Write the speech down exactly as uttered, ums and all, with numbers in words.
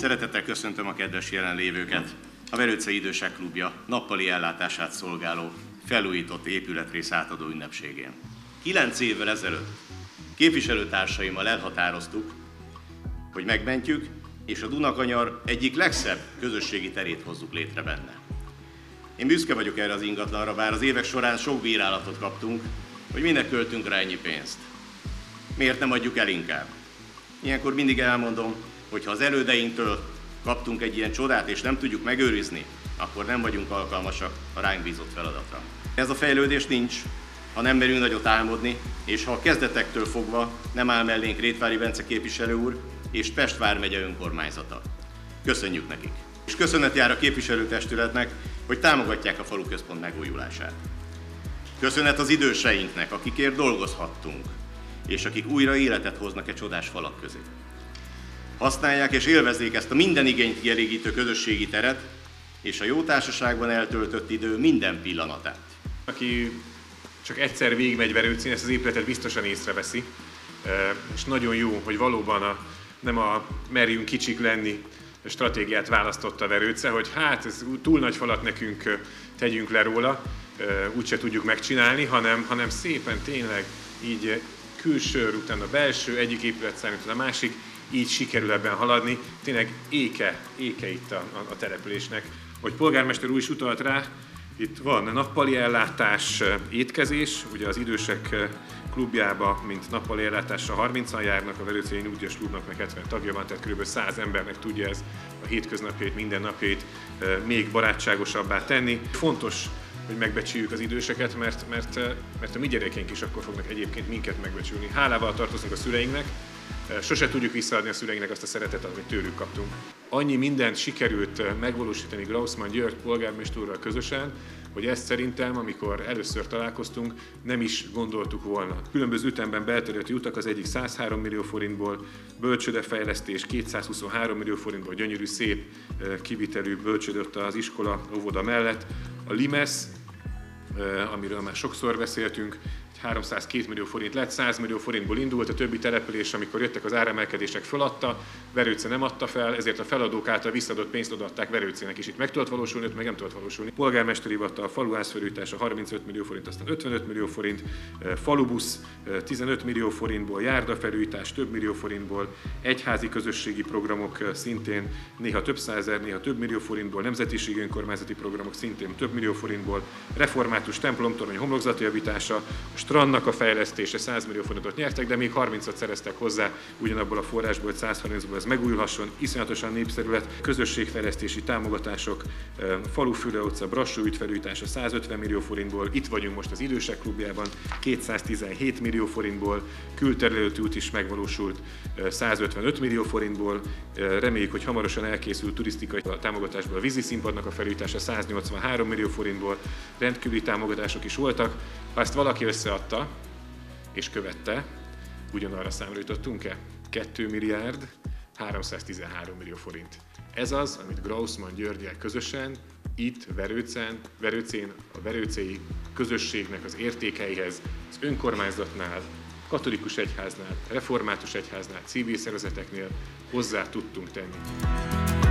Szeretettel köszöntöm a kedves jelenlévőket. A Verőce Idősek Klubja nappali ellátását szolgáló, felújított épületrész átadó ünnepségén. Kilenc évvel ezelőtt képviselőtársaimmal elhatároztuk, hogy megmentjük, és a Dunakanyar egyik legszebb közösségi terét hozzuk létre benne. Én büszke vagyok erre az ingatlanra, bár az évek során sok bírálatot kaptunk, hogy minek költünk rá ennyi pénzt. Miért nem adjuk el inkább? Ilyenkor mindig elmondom, hogy ha az elődeinktől kaptunk egy ilyen csodát és nem tudjuk megőrizni, akkor nem vagyunk alkalmasak a ránk bízott feladatra. Ez a fejlődés nincs, ha nem merünk nagyot álmodni, és ha a kezdetektől fogva nem áll mellénk Rétvári Bence képviselő úr és Pest vármegye önkormányzata. Köszönjük nekik! És köszönet jár a képviselőtestületnek, hogy támogatják a faluközpont megújulását. Köszönet az időseinknek, akikért dolgozhattunk, és akik újra életet hoznak e csodás falak közé. Használják és élvezzék ezt a minden igényt kielégítő közösségi teret, és a jó társaságban eltöltött idő minden pillanatát. Aki csak egyszer végigmegy Verőcén, ezt az épületet biztosan észreveszi, és nagyon jó, hogy valóban a, nem a merjünk kicsik lenni stratégiát választotta Verőce, hogy hát ez túl nagy falat nekünk tegyünk le róla, úgyse tudjuk megcsinálni, hanem, hanem szépen tényleg így külső, utána belső, egyik épület számít a másik, így sikerül ebben haladni. Tényleg éke, éke itt a, a, a településnek. Hogy polgármester úr is utalt rá, itt van nappali ellátás, étkezés, ugye az idősek klubjába, mint nappali ellátásra harmincan járnak, a Verőcei Nyugdíjas Klubnak meg hetven tagja van, tehát kb. száz embernek tudja ez a hétköznapjait, mindennapjait még barátságosabbá tenni. Fontos, hogy megbecsüljük az időseket, mert, mert, mert a mi gyerekeink is akkor fognak egyébként minket megbecsülni. Hálával tartozunk a szüleinknek, sose tudjuk visszaadni a szüleinknek azt a szeretetet, amit tőlük kaptunk. Annyi mindent sikerült megvalósítani Graussmann György polgármester úrral közösen, hogy ezt szerintem, amikor először találkoztunk, nem is gondoltuk volna. Különböző ütemben belterületi utak, az egyik százhárom millió forintból, bölcsődefejlesztés kétszázhuszonhárom millió forintból, gyönyörű, szép kivitelű bölcsődött az iskola, óvoda mellett. A Limes, amiről már sokszor beszéltünk, háromszázkettő millió forint lett, száz millió forintból indult, a többi település, amikor jöttek az áremelkedések, föladta, Verőce nem adta fel, ezért a feladók által visszadott pénzt odaadták Verőcének is. Itt meg tudott valósulni, ott meg nem tudott valósulni. Polgármesteri hivatal, a faluházfelújítása harmincöt millió forint, aztán ötvenöt millió forint, falubusz tizenöt millió forintból, járdafelújítás több millió forintból, egyházi közösségi programok szintén néha több százezer, néha több millió forintból, nemzetiségi önkormányzati programok szintén több millió forintból, református templomtorony homlokzati javítása, a strandnak a fejlesztése száz millió forintot nyertek, de még harmincat szereztek hozzá ugyanabból a forrásból, hogy száz harmincból ez megújulhasson, iszonyatosan népszerű lett, közösségfejlesztési támogatások, Falufüle utca, Brassó út felújítása százötven millió forintból, itt vagyunk most az Idősek Klubjában, kétszáztizenhét millió forintból, külterületi út is megvalósult százötvenöt millió forintból, reméljük, hogy hamarosan elkészül turisztikai támogatásból a vízi színpadnak a felújítása száznyolcvanhárom millió forintból, rendkívüli támogatások is voltak. Ha ezt valaki összeadta és követte, ugyanarra számra jutottunk-e? két milliárd háromszáztizenhárom millió forint. Ez az, amit Graussmann Györggyel közösen itt Verőcén, Verőcén a verőcei közösségnek az értékeihez, az önkormányzatnál, katolikus egyháznál, református egyháznál, civil szervezeteknél hozzá tudtunk tenni.